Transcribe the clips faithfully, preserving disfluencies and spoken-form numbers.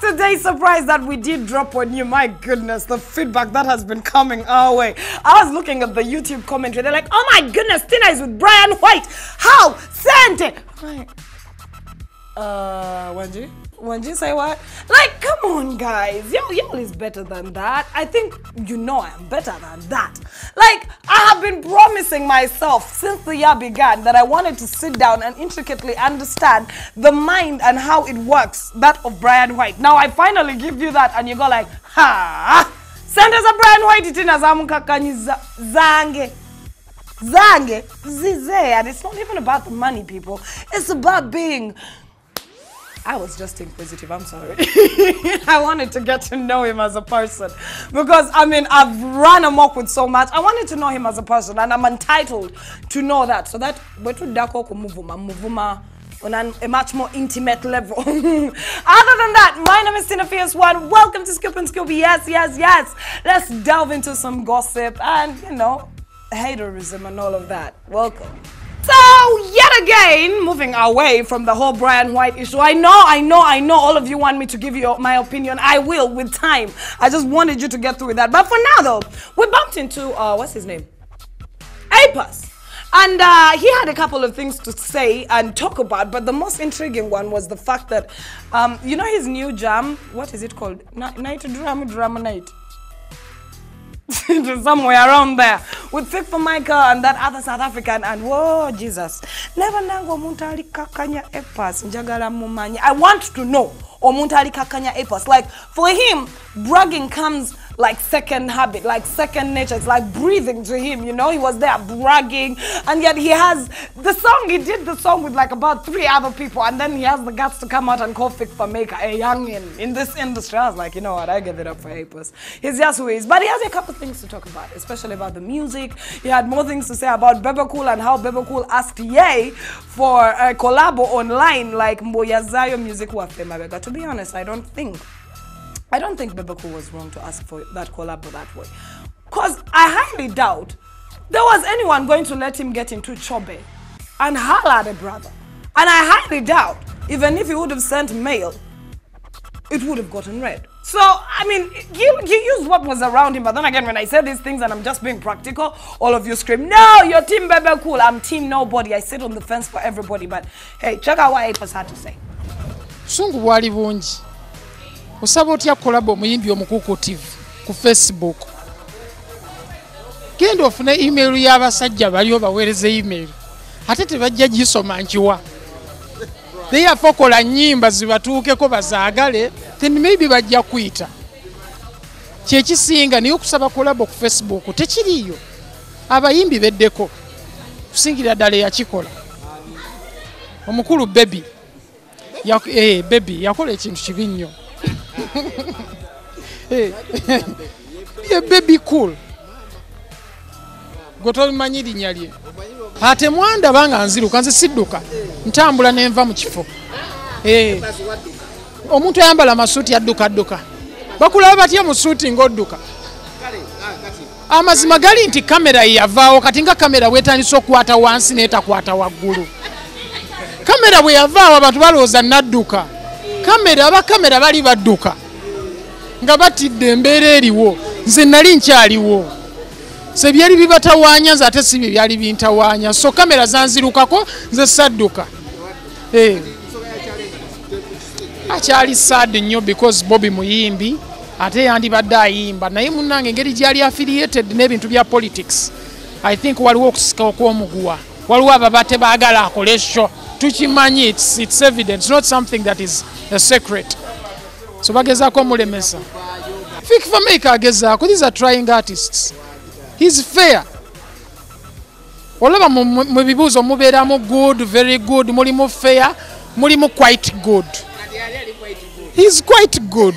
today's surprise that we did drop on you. My goodness, the feedback that has been coming our way. I was looking at the YouTube commentary. They're like, oh my goodness, Tina is with Brian White. How? Sente. Like, uh, Wanji? Wanji say what? Like, come on, guys. Y'all, y'all is better than that. I think you know I'm better than that. Like, I have been promising myself since the year began that I wanted to sit down and intricately understand the mind and how it works, that of Brian White. Now, I finally give you that and you go like, ha! Sentence of Brian White, it in as zange. Zange, zize, and it's not even about the money, people. It's about being... I was just inquisitive, I'm sorry. I wanted to get to know him as a person. Because, I mean, I've run amok with so much. I wanted to know him as a person, and I'm entitled to know that. So that, but to dako kumuvuma, muvuma on an, a much more intimate level. Other than that, my name is Tina Fierce One. Welcome to Scoop and Scoop. Yes, yes, yes. Let's delve into some gossip and, you know, haterism and all of that. Welcome. So, yet again, moving away from the whole Brian White issue. I know, I know, I know all of you want me to give you my opinion. I will with time. I just wanted you to get through with that. But for now, though, we bumped into, uh, what's his name? Apus. And uh, he had a couple of things to say and talk about. But the most intriguing one was the fact that, um, you know his new jam? What is it called? Night Drama, Drama Night. Somewhere around there with Fit for Michael and that other South African, and whoa, Jesus. Never nango muntali kakanya epas njagala mumanya. I want to know omuntali kakanya epas. Like for him, bragging comes like second habit, like second nature. It's like breathing to him, you know. He was there bragging, and yet he has the song. He did the song with like about three other people, and then he has the guts to come out and call Fit for Maker a youngin in this industry. I was like, you know what? I give it up for Apus. He's just who he is, but he has a couple things to talk about, especially about the music. He had more things to say about Bebe Cool and how Bebe Cool asked Ye for a collabo online, like Mboyazayo Music Wafe Mabega. To be honest, I don't think. I don't think Bebe Cool was wrong to ask for that collab that way. Because I highly doubt there was anyone going to let him get into Chobe and holler at a brother. And I highly doubt, even if he would have sent mail, it would have gotten read. So, I mean, he, he used what was around him. But then again, when I say these things and I'm just being practical, all of you scream, no, you're team Bebe Cool. I'm team nobody. I sit on the fence for everybody. But hey, check out what Apus had to say. Sungu wali bunji. Osaba otya kolabo muyimbi omukukutive ku Facebook. Genda ofune email y'abasajja bali obaweereze email. Ate tebajja gisoma nkiwa. They are fokola nnyimba zibatuukeko bazaagale, then maybe bajja kuyita. Kyekisinga naye okusaba kolabo ku Facebook tekiriiyo. Abayimbi beddeko. Kusingira ddala yakikola. Omukulu Baby. Ya, eh, Baby yakola ekintu kibi nnyo. Hey, yeah, Baby Cool. Goto manyi linnya lye. Ate mwanda banga nziruka nze sidduka. Ntambula nenva mu kifo. Eh. Omuntu ayambala masuti adduka adduka. Bakulaba batya mu suti ng'odduka. Amazima gali nti kamera yavaawo kati nga kamera wetandise okukwata wansi n'etakwata waggulu. Kamera bwe yavaawo abantu balowooza nadduka. Kamera aba kamera bali badduka nga batidde embeera eriwo nze nali nkyaliwo se byali bibatawaanya nze ate si bye byali bintawaanya so kamera zanzirukako nze sadduka eh akyali sad nnyo because Bobby muyimbi ate yandibadde ayimba naye munnange engeri gyali affiliated n'ebintu bya politics I think waliwo okusika okw'omuguwa waliwo ababate baagala akole show tukimanyi it's, it's evident it's not something that is a secret so bagezaako mulemesa Fit for Maker agezaako these are trying artists he's fair olaba mu bibuuzo mubeeramu good very good mulimu fair mulimu quite good he's quite good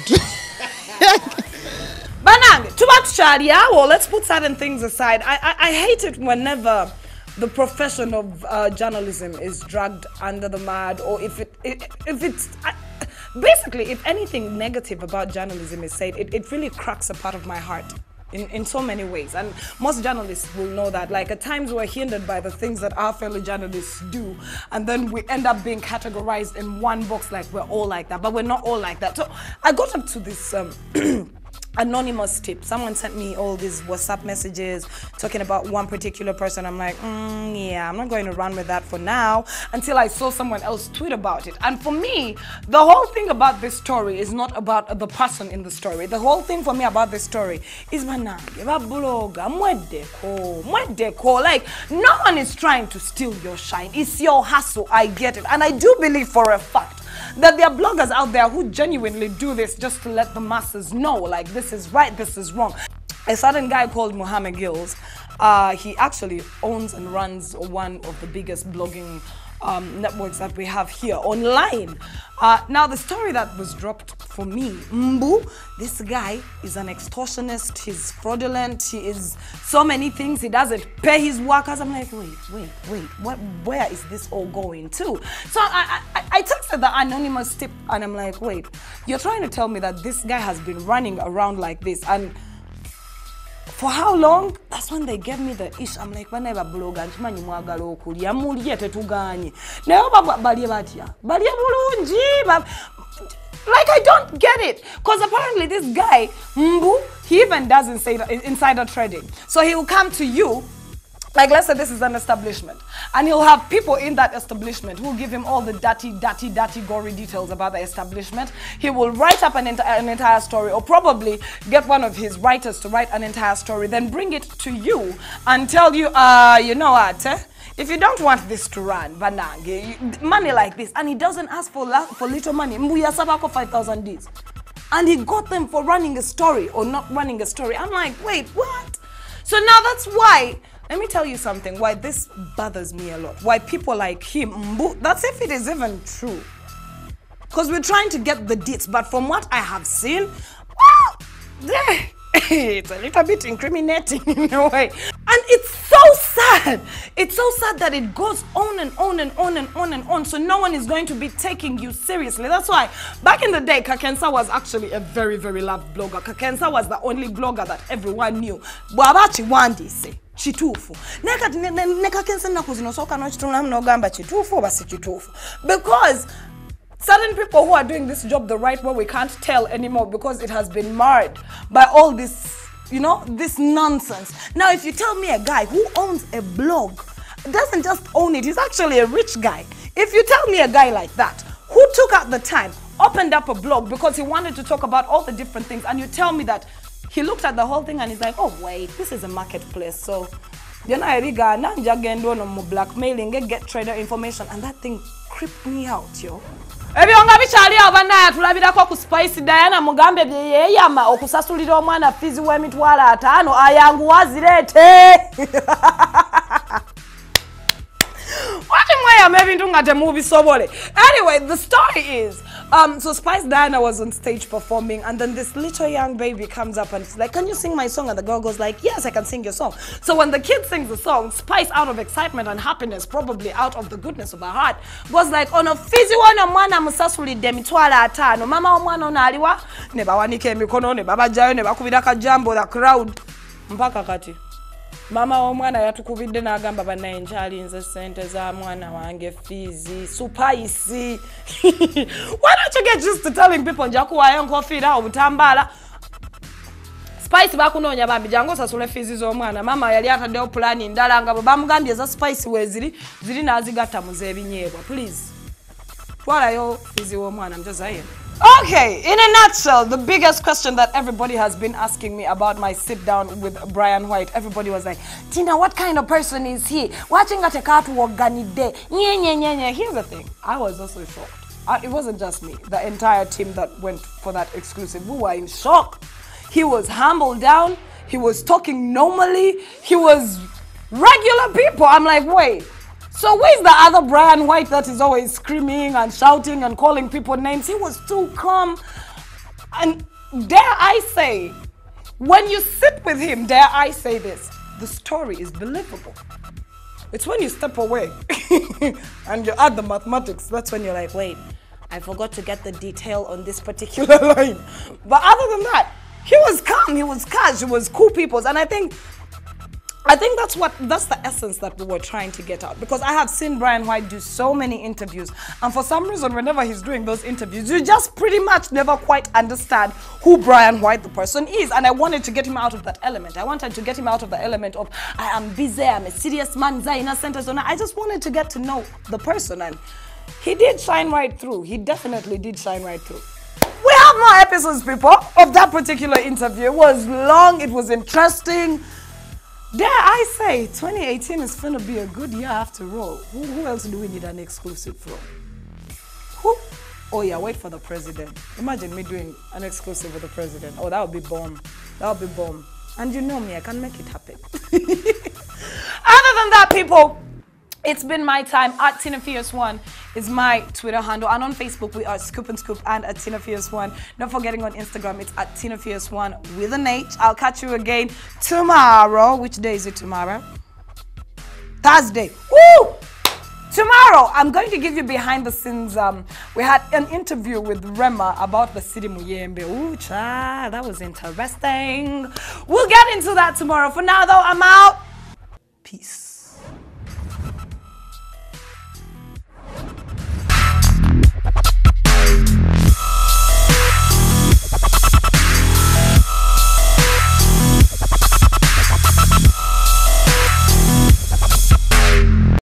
Banang, tuba tukyali awo, let's put certain things aside. I, I, I hate it whenever the profession of uh, journalism is dragged under the mud, or if it, it if it's I, basically if anything negative about journalism is said, it, it really cracks a part of my heart. in, in so many ways. And most journalists will know that. Like, at times we're hindered by the things that our fellow journalists do. And then we end up being categorized in one box like we're all like that. But we're not all like that. So I got up to this um, anonymous tip. Someone sent me all these WhatsApp messages talking about one particular person. I'm like, mm, yeah, I'm not going to run with that for now until I saw someone else tweet about it. And for me, the whole thing about this story is not about the person in the story. The whole thing for me about this story is manange, ba blogger, mwedeko, mwedeko. Like, no one is trying to steal your shine. It's your hustle. I get it. And I do believe for a fact that there are bloggers out there who genuinely do this just to let the masses know, like, this is right, this is wrong. A certain guy called Mohammed Gills, uh, he actually owns and runs one of the biggest blogging um, networks that we have here online. Uh, now, the story that was dropped for me, Mbu, this guy is an extortionist, he's fraudulent, he is so many things, he doesn't pay his workers. I'm like, wait, wait, wait, what, where is this all going to? So I, I, I texted the anonymous tip and I'm like, wait, you're trying to tell me that this guy has been running around like this, and for how long? That's when they gave me the ish. I'm like, when I have a blog and chimanyi mwagala okulya mulye tetuganye. Naye balye batya. Balye bulungi. Like, I don't get it. Because apparently this guy, Mbu, he even does insider, insider trading. So he will come to you, like, let's say this is an establishment, and he'll have people in that establishment who will give him all the dirty, dirty, dirty, gory details about the establishment. He will write up an, enti an entire story, or probably get one of his writers to write an entire story, then bring it to you and tell you, uh, you know what, eh? If you don't want this to run, banange, money like this, and he doesn't ask for, for little money, Mbuya Sabako five thousand Ds. And he got them for running a story or not running a story. I'm like, wait, what? So now that's why, let me tell you something, why this bothers me a lot. Why people like him, Mbu, that's if it is even true. Because we're trying to get the deets, but from what I have seen, well, it's a little bit incriminating in a way. And it's so sad. It's so sad that it goes on and on and on and on and on. So no one is going to be taking you seriously. That's why back in the day, Kakensa was actually a very, very loved blogger. Kakensa was the only blogger that everyone knew. Bwabachi wandi se. Chitufu. Neka neka kensa nakuzino soka no chituna no gamba chitufu basi chitufu. Because certain people who are doing this job the right way, we can't tell anymore because it has been marred by all this, you know, this nonsense. Now, if you tell me a guy who owns a blog, doesn't just own it, he's actually a rich guy. If you tell me a guy like that, who took out the time, opened up a blog because he wanted to talk about all the different things, and you tell me that he looked at the whole thing and he's like, oh wait, this is a marketplace, so you know, I no blackmailing, get trader information, and that thing creeped me out, yo. Ebionga bichali abana tulabirako ku Spice Diana mugambe bye yeyama okusasulira omwana fizi w'emitwalo ataano ayangu wazirete. Anyway, the story is, um, so Spice Diana was on stage performing, and then this little young baby comes up and she's like, can you sing my song? And the girl goes like, yes, I can sing your song. So when the kid sings the song, Spice, out of excitement and happiness, probably out of the goodness of her heart, was like, ono fizi wana mwana musasuli demitwala atano. Mama omwana onaliwa, ne bawanike mikono, ne babajayo, ne bakubira kajambo, the crowd. Mpaka kati. Mama omwana yatukubidde n'agamba banaye nchalinze sente za mwana wange fizi Spice. Why don't you get used to telling people njakuwayo nkofira obutambala? Spice bakunoonya bambi jango sasule fizi z'omwana. Mama yali ataddewo plani ndala nga bamugambye za Spice weziri ziri nazigatta mu z'ebinyeebwa. Please. Twalayo fizi w'omwana, I'm just saying. Okay, in a nutshell, the biggest question that everybody has been asking me about my sit down with Brian White, everybody was like, Tina, what kind of person is he? Watching at a car to organide. Nye, nye, nye, nye. Here's the thing, I was also shocked. Uh, it wasn't just me, the entire team that went for that exclusive, we were in shock. He was humbled down, he was talking normally, he was regular people. I'm like, wait. So where's the other Brian White that is always screaming and shouting and calling people names? He was too calm. And dare I say, when you sit with him, dare I say this, the story is believable. It's when you step away and you add the mathematics, that's when you're like, wait, I forgot to get the detail on this particular line. But other than that, He was calm, he was cash, he was cool people. And I think I think that's what that's the essence that we were trying to get out, because I have seen Brian White do so many interviews, and for some reason whenever he's doing those interviews you just pretty much never quite understand who Brian White the person is. And I wanted to get him out of that element. I wanted to get him out of the element of I am busy, I'm a serious man, Zaina Centers. I just wanted to get to know the person, and he did shine right through. He definitely did shine right through. We have more episodes, people, of that particular interview. It was long, it was interesting. Dare I say, twenty eighteen is going to be a good year after all. Who, who else do we need an exclusive from? Who? Oh yeah, wait for the president. Imagine me doing an exclusive with the president. Oh, that would be bomb. That would be bomb. And you know me, I can make it happen. Other than that, people, it's been my time. At Tina Fierce One is my Twitter handle, and on Facebook we are Scoop and Scoop and at Tina Fierce One. Not forgetting on Instagram, it's at Tina Fierce One with an H. I'll catch you again tomorrow. Which day is it tomorrow? Thursday. Woo! Tomorrow, I'm going to give you behind the scenes. Um, we had an interview with Rema about the city Muyembe. Ooh, child, that was interesting. We'll get into that tomorrow. For now, though, I'm out. Peace.